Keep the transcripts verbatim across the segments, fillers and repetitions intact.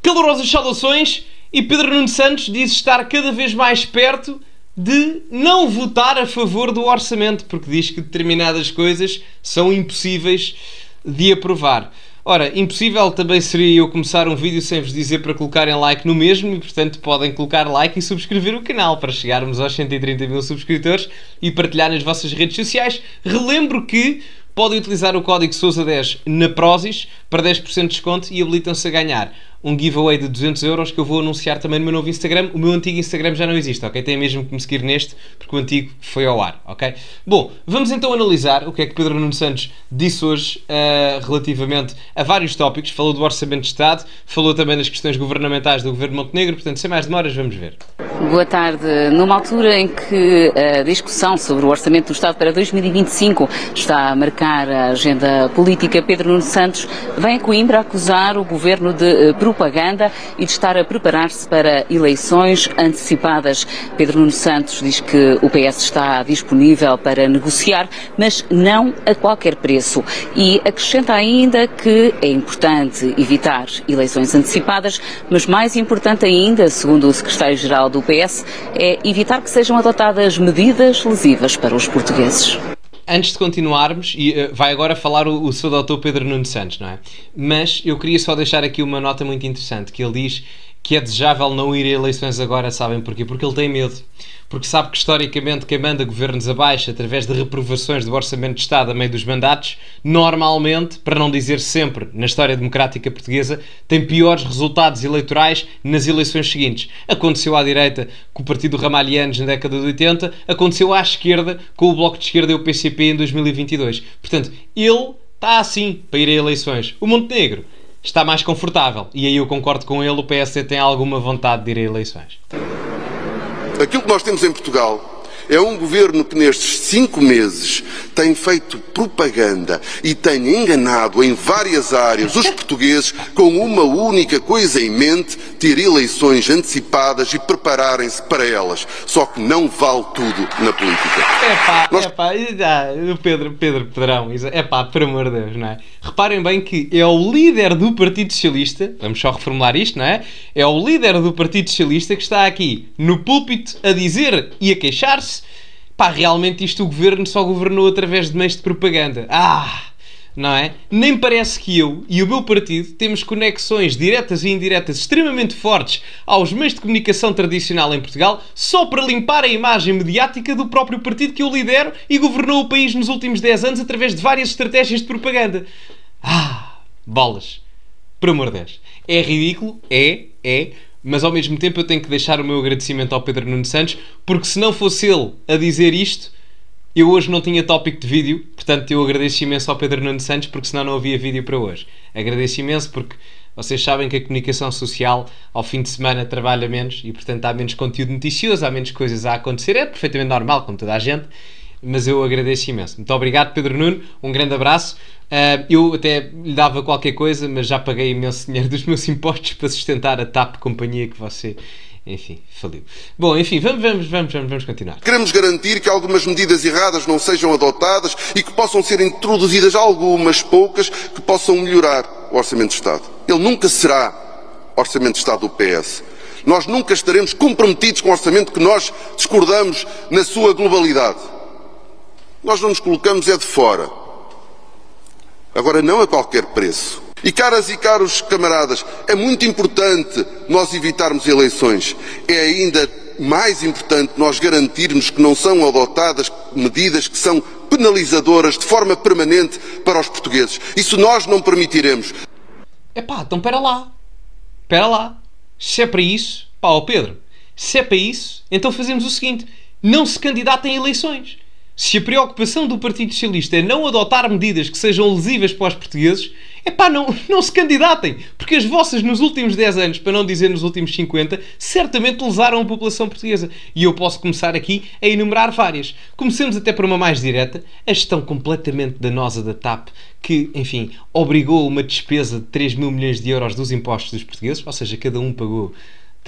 Calorosas saudações, e Pedro Nuno Santos diz estar cada vez mais perto de não votar a favor do orçamento, porque diz que determinadas coisas são impossíveis de aprovar. Ora, impossível também seria eu começar um vídeo sem vos dizer para colocarem like no mesmo e, portanto, podem colocar like e subscrever o canal para chegarmos aos cento e trinta mil subscritores e partilhar nas vossas redes sociais. Relembro que podem utilizar o código Sousa dez na Prozis para dez por cento de desconto e habilitam-se a ganhar um giveaway de duzentos euros que eu vou anunciar também no meu novo Instagram. O meu antigo Instagram já não existe, ok? Tem mesmo que me seguir neste, porque o antigo foi ao ar, ok? Bom, vamos então analisar o que é que Pedro Nuno Santos disse hoje uh, relativamente a vários tópicos. Falou do Orçamento de Estado, falou também das questões governamentais do Governo de Montenegro, portanto, sem mais demoras, vamos ver. Boa tarde. Numa altura em que a discussão sobre o Orçamento do Estado para dois mil e vinte e cinco está a marcar a agenda política, Pedro Nuno Santos vem a Coimbra acusar o Governo de propaganda e de estar a preparar-se para eleições antecipadas. Pedro Nuno Santos diz que o P S está disponível para negociar, mas não a qualquer preço. E acrescenta ainda que é importante evitar eleições antecipadas, mas mais importante ainda, segundo o secretário-geral do P S, é evitar que sejam adotadas medidas lesivas para os portugueses. Antes de continuarmos, e uh, vai agora falar o, o seu doutor Pedro Nuno Santos, não é? Mas eu queria só deixar aqui uma nota muito interessante, que ele diz que é desejável não ir a eleições agora, sabem porquê? Porque ele tem medo. Porque sabe que historicamente quem manda governos abaixo através de reprovações do Orçamento de Estado a meio dos mandatos, normalmente, para não dizer sempre, na história democrática portuguesa, tem piores resultados eleitorais nas eleições seguintes. Aconteceu à direita com o Partido Ramalhianos na década de oitenta, aconteceu à esquerda com o Bloco de Esquerda e o P C P em dois mil e vinte e dois. Portanto, ele está assim para ir a eleições. O Montenegro está mais confortável. E aí eu concordo com ele, o P S tem alguma vontade de ir a eleições. Aquilo que nós temos em Portugal é um governo que nestes cinco meses tem feito propaganda e tem enganado em várias áreas os portugueses com uma única coisa em mente: ter eleições antecipadas e prepararem-se para elas. Só que não vale tudo na política. É pá, Nós... é pá, o Pedro, Pedro Pedrão, é pá, por amor de Deus, não é? Reparem bem que é o líder do Partido Socialista, vamos só reformular isto, não é? É o líder do Partido Socialista que está aqui no púlpito a dizer e a queixar-se: pá, realmente isto o governo só governou através de meios de propaganda. Ah, não é? Nem parece que eu e o meu partido temos conexões diretas e indiretas extremamente fortes aos meios de comunicação tradicional em Portugal, só para limpar a imagem mediática do próprio partido que eu lidero e governou o país nos últimos dez anos através de várias estratégias de propaganda. Ah, bolas. Por amor de Deus. É ridículo? É, é. Mas ao mesmo tempo eu tenho que deixar o meu agradecimento ao Pedro Nuno Santos, porque se não fosse ele a dizer isto, eu hoje não tinha tópico de vídeo. Portanto, eu agradeço imenso ao Pedro Nuno Santos, porque senão não havia vídeo para hoje. Agradeço imenso porque vocês sabem que a comunicação social ao fim de semana trabalha menos e, portanto, há menos conteúdo noticioso, há menos coisas a acontecer. É perfeitamente normal, como toda a gente, mas eu agradeço imenso. Muito obrigado, Pedro Nuno, um grande abraço. Uh, eu até lhe dava qualquer coisa, mas já paguei imenso dinheiro dos meus impostos para sustentar a T A P, companhia que você, enfim, faliu. Bom, enfim, vamos, vamos, vamos, vamos continuar. Queremos garantir que algumas medidas erradas não sejam adotadas e que possam ser introduzidas algumas poucas que possam melhorar o Orçamento de Estado. Ele nunca será Orçamento de Estado do P S. Nós nunca estaremos comprometidos com o orçamento que nós discordamos na sua globalidade. Nós não nos colocamos é de fora. Agora, não a qualquer preço. E caras e caros camaradas, é muito importante nós evitarmos eleições. É ainda mais importante nós garantirmos que não são adotadas medidas que são penalizadoras de forma permanente para os portugueses. Isso nós não permitiremos. Epá, então pera lá. Pera lá. Se é para isso, pá, ó Pedro, se é para isso, então fazemos o seguinte: não se candidatem a eleições. Se a preocupação do Partido Socialista é não adotar medidas que sejam lesivas para os portugueses, é pá, não, não se candidatem. Porque as vossas nos últimos dez anos, para não dizer nos últimos cinquenta, certamente lesaram a população portuguesa. E eu posso começar aqui a enumerar várias. Comecemos até por uma mais direta: a gestão completamente danosa da T A P, que, enfim, obrigou uma despesa de três mil milhões de euros dos impostos dos portugueses, ou seja, cada um pagou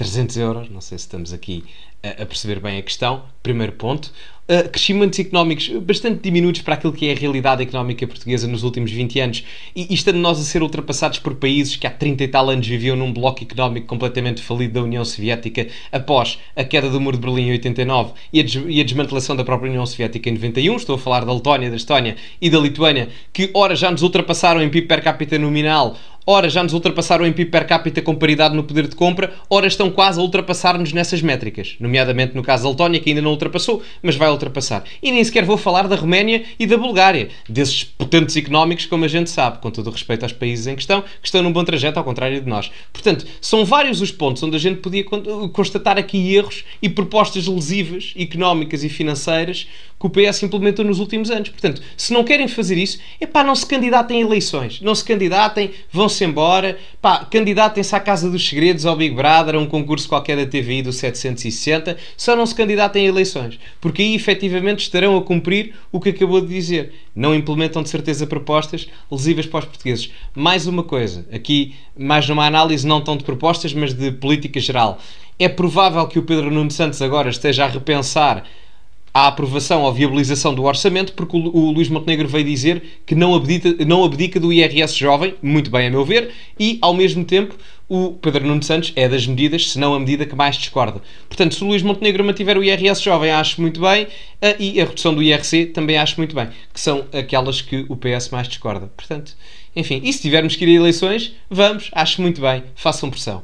trezentos euros, não sei se estamos aqui a, a perceber bem a questão, primeiro ponto. Uh, crescimentos económicos bastante diminutos para aquilo que é a realidade económica portuguesa nos últimos vinte anos, e, e estando nós a ser ultrapassados por países que há trinta e tal anos viviam num bloco económico completamente falido da União Soviética após a queda do Muro de Berlim em oitenta e nove e a, des e a desmantelação da própria União Soviética em noventa e um. Estou a falar da Letónia, da Estónia e da Lituânia, que ora já nos ultrapassaram em P I B per capita nominal, ora já nos ultrapassaram em P I B per capita com paridade no poder de compra, ora estão quase a ultrapassar-nos nessas métricas, nomeadamente no caso da Letónia, que ainda não ultrapassou, mas vai ultrapassar. E nem sequer vou falar da Roménia e da Bulgária, desses potentes económicos, como a gente sabe, com todo o respeito aos países em questão, que estão num bom trajeto, ao contrário de nós. Portanto, são vários os pontos onde a gente podia constatar aqui erros e propostas lesivas, económicas e financeiras, que o P S implementou nos últimos anos. Portanto, se não querem fazer isso, epá, não se candidatem a eleições. Não se candidatem, vão-se embora, pá, candidatem-se à Casa dos Segredos, ao Big Brother, a um concurso qualquer da T V I do setecentos e sessenta, só não se candidatem a eleições. Porque aí, efetivamente, estarão a cumprir o que acabou de dizer. Não implementam, de certeza, propostas lesivas para os portugueses. Mais uma coisa, aqui, mais numa análise não tão de propostas, mas de política geral. É provável que o Pedro Nuno Santos agora esteja a repensar a aprovação ou viabilização do orçamento, porque o, o Luís Montenegro veio dizer que não abdica, não abdica do I R S jovem, muito bem a meu ver, e ao mesmo tempo o Pedro Nuno Santos é das medidas, se não a medida que mais discorda. Portanto, se o Luís Montenegro mantiver o I R S jovem, acho muito bem, e a redução do I R C também acho muito bem, que são aquelas que o P S mais discorda. Portanto, enfim, e se tivermos que ir a eleições, vamos, acho muito bem, façam pressão.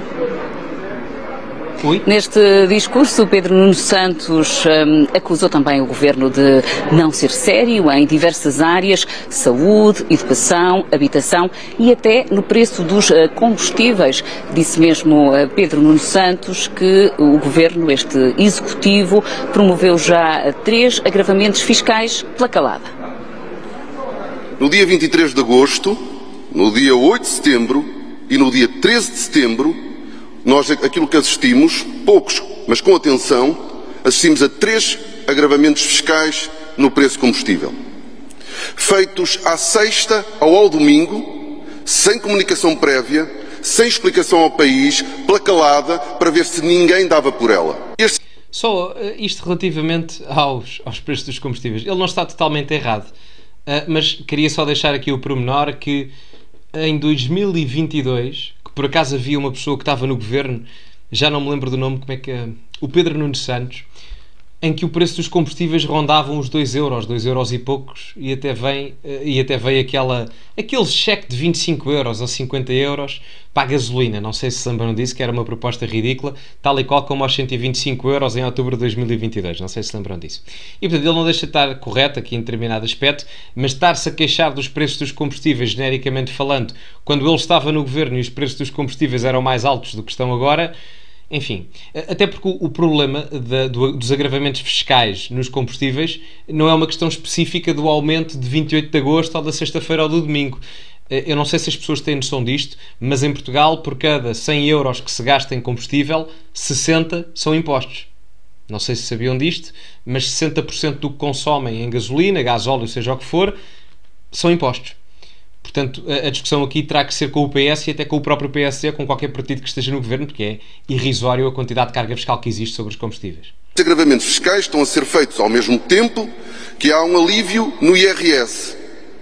Oi? Neste discurso, Pedro Nuno Santos um, acusou também o governo de não ser sério em diversas áreas: saúde, educação, habitação e até no preço dos uh, combustíveis. Disse mesmo uh, Pedro Nuno Santos que o governo, este executivo, promoveu já uh, três agravamentos fiscais pela calada. No dia vinte e três de agosto, no dia oito de setembro e no dia treze de setembro, nós, aquilo que assistimos, poucos, mas com atenção, assistimos a três agravamentos fiscais no preço de combustível. Feitos à sexta ou ao domingo, sem comunicação prévia, sem explicação ao país, pela calada, para ver se ninguém dava por ela. Este... Só isto relativamente aos, aos preços dos combustíveis. Ele não está totalmente errado, mas queria só deixar aqui o pormenor que em dois mil e vinte e dois... por acaso havia uma pessoa que estava no governo, já não me lembro do nome, como é que é, o Pedro Nuno Santos, em que o preço dos combustíveis rondavam os dois euros, dois euros e poucos, e até vem, e até veio aquela, aquele cheque de vinte e cinco euros ou cinquenta euros para a gasolina. Não sei se se lembram disso, que era uma proposta ridícula, tal e qual como aos cento e vinte e cinco euros em outubro de dois mil e vinte e dois. Não sei se se lembram disso. E portanto ele não deixa de estar correto aqui em determinado aspecto, mas estar-se a queixar dos preços dos combustíveis, genericamente falando, quando ele estava no governo e os preços dos combustíveis eram mais altos do que estão agora. Enfim, até porque o problema da, do, dos agravamentos fiscais nos combustíveis não é uma questão específica do aumento de vinte e oito de agosto ou da sexta-feira ou do domingo. Eu não sei se as pessoas têm noção disto, mas em Portugal, por cada cem euros que se gasta em combustível, sessenta são impostos. Não sei se sabiam disto, mas sessenta por cento do que consomem em gasolina, gasóleo, seja o que for, são impostos. Portanto, a discussão aqui terá que ser com o P S e até com o próprio P S D, com qualquer partido que esteja no governo, porque é irrisório a quantidade de carga fiscal que existe sobre os combustíveis. Os agravamentos fiscais estão a ser feitos ao mesmo tempo que há um alívio no I R S.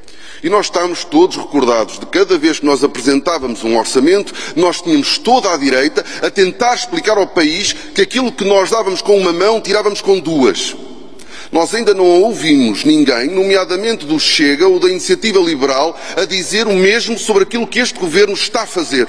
E nós estamos todos recordados de cada vez que nós apresentávamos um orçamento, nós tínhamos toda a direita a tentar explicar ao país que aquilo que nós dávamos com uma mão, tirávamos com duas. Nós ainda não ouvimos ninguém, nomeadamente do Chega ou da Iniciativa Liberal, a dizer o mesmo sobre aquilo que este Governo está a fazer.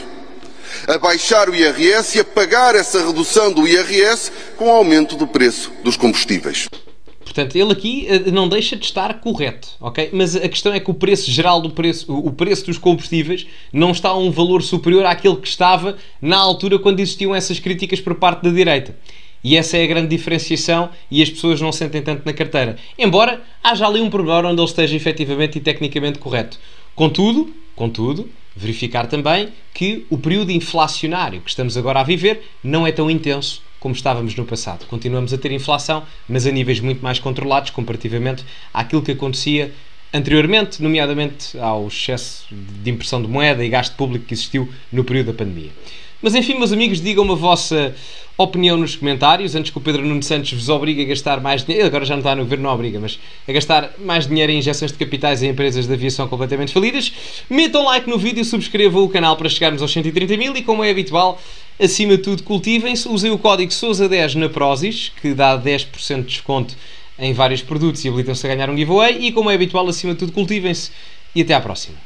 A baixar o I R S e a pagar essa redução do I R S com o aumento do preço dos combustíveis. Portanto, ele aqui não deixa de estar correto, ok? Mas a questão é que o preço geral do preço, o preço dos combustíveis não está a um valor superior àquele que estava na altura quando existiam essas críticas por parte da direita. E essa é a grande diferenciação e as pessoas não sentem tanto na carteira. Embora haja ali um pormenor onde ele esteja efetivamente e tecnicamente correto. Contudo, contudo, verificar também que o período inflacionário que estamos agora a viver não é tão intenso como estávamos no passado. Continuamos a ter inflação, mas a níveis muito mais controlados comparativamente àquilo que acontecia anteriormente, nomeadamente ao excesso de impressão de moeda e gasto público que existiu no período da pandemia. Mas enfim, meus amigos, digam-me a vossa opinião nos comentários, antes que o Pedro Nuno Santos vos obrigue a gastar mais dinheiro, agora já não está no governo, não obriga, mas a gastar mais dinheiro em injeções de capitais em empresas de aviação completamente falidas. Metam like no vídeo, subscrevam o canal para chegarmos aos cento e trinta mil e, como é habitual, acima de tudo, cultivem-se. Usem o código Sousa dez na Prozis, que dá dez por cento de desconto em vários produtos e habilitam-se a ganhar um giveaway. E, como é habitual, acima de tudo, cultivem-se e até à próxima.